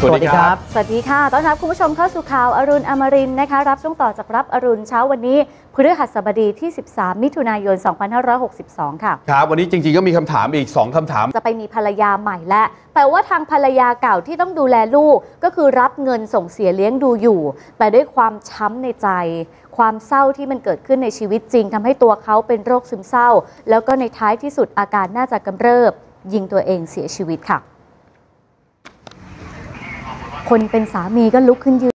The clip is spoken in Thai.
สวัสดีครับสวัสดีค่ะต้อนรับคุณผู้ชมเข้าสู่ข่าวอรุณอมรินทร์นะคะรับช่วงต่อจากรับอรุณเช้าวันนี้พฤหัสบดีที่13มิถุนายน2562ค่ะครับวันนี้จริงๆก็มีคำถามอีก2คำถามจะไปมีภรรยาใหม่แล้วแต่ว่าทางภรรยาเก่าที่ต้องดูแลลูกก็คือรับเงินส่งเสียเลี้ยงดูอยู่แต่ด้วยความช้ำในใจความเศร้าที่มันเกิดขึ้นในชีวิตจริงทำให้ตัวเขาเป็นโรคซึมเศร้าแล้วก็ในท้ายที่สุดอาการน่าจะกำเริบยิงตัวเองเสียชีวิตค่ะคนเป็นสามีก็ลุกขึ้นยืน